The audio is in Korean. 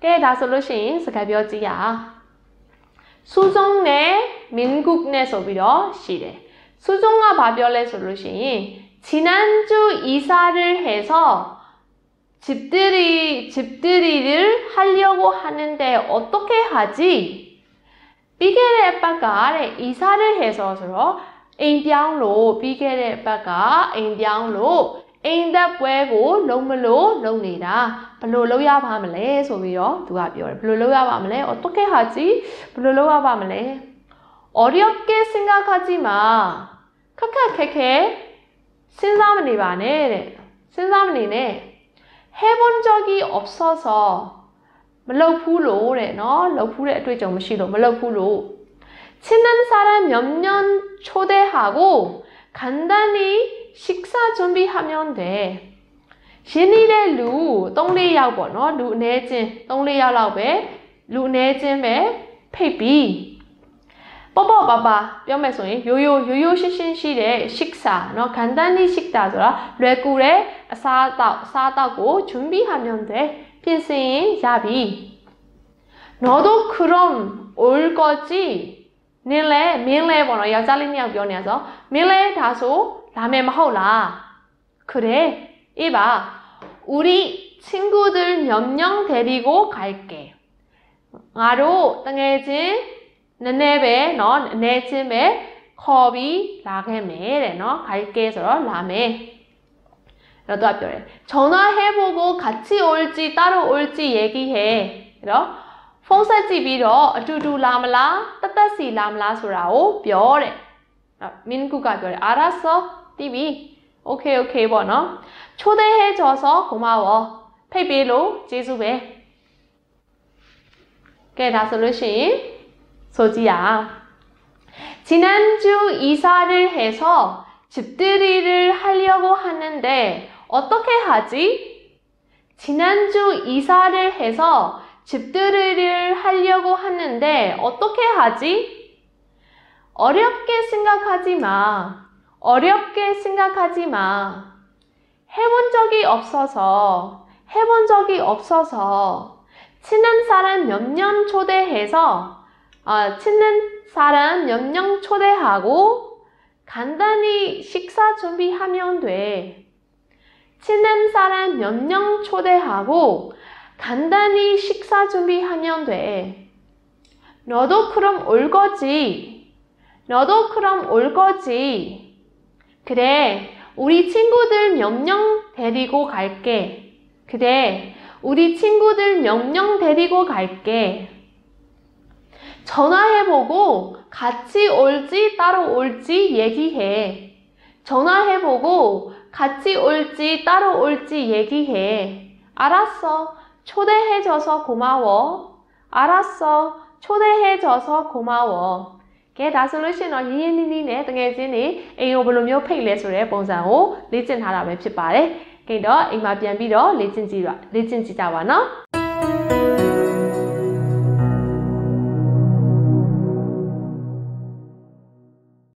그래 다 솔루션 스카비어지야. 수정네 민국네 소비로 시래. 수정아 바별레 솔루션이 지난주 이사를 해서 집들이를 하려고 하는데 어떻게 하지? 삐게레 빠가래 이사를 해서 서로 인병로 삐게레 빠가 인병로 인다ပွဲကို လုံးမလို့ လုပ်နေတာ ဘယ်လို လုပ်ရပါမလဲ ဆိုပြီးတော့ 누가 ပြောတယ် ဘယ်လို လုပ်ရပါမလဲ 어떻게 하지? ဘယ်လို လုပ်ရပါမလဲ 어렵게 생각하지 마. 크크크크 신사문이 많네. 신사문이네. 해본 적이 없어서 멀러풀로래. 너 러풀에 어떻게 무시로 멀러풀로. 친한 사람 몇 년 초대하고 간단히 식사 준비하면 돼. 신일의 루 똥리약 너 루 내진 똥리약라고 루 내진 페이비. 뽀뽀빠빠 뼈매소인 요요 시신시의 식사 너 간단히 식사더라 레구레 사다고 준비하면 돼. 핀스인 야비. 너도 그럼 올 거지? 민래 번호 여자리니하고 변해서 민래 다소 라면 먹을라. 그래 이봐 우리 친구들 몇 명 데리고 갈게. 나로 땅에진 너네배 너 내 집에 컵이 라게메래 너 갈게 해서 라메. 너도 합별해. 전화해보고 같이 올지 따로 올지 얘기해. 그럼 폰사집이로 어두두 라말라 따따시 라말라 소라오 뼈래. 민구가 별 알았어. TV. 오케이 뭐 초대해줘서 고마워. 페이비로 제수배. 그게 다 솔루션. 소지야. 지난주 이사를 해서 집들이를 하려고 하는데 어떻게 하지? 지난주 이사를 해서 집들이를 하려고 하는데 어떻게 하지? 어렵게 생각하지 마. 어렵게 생각하지 마. 해본 적이 없어서 친한 사람 몇 년 초대해서 친한 사람 몇 명 초대하고 간단히 식사 준비하면 돼. 친한 사람 몇 명 초대하고 간단히 식사 준비하면 돼. 너도 그럼 올 거지? 그래, 우리 친구들 몇 명 데리고 갈게. 전화해보고 같이 올지 따로 올지 얘기해. 알았어. 초대해줘서 고마워. 걔 다 솔루션을 이해니네 등해진이 에이오 블루묘 페일레소의 본상호 레진 하라 웹ဖြစ်ပါတယ်. 걔도 이마 ပြန်ပြီးတော့ 레진 지자와 너.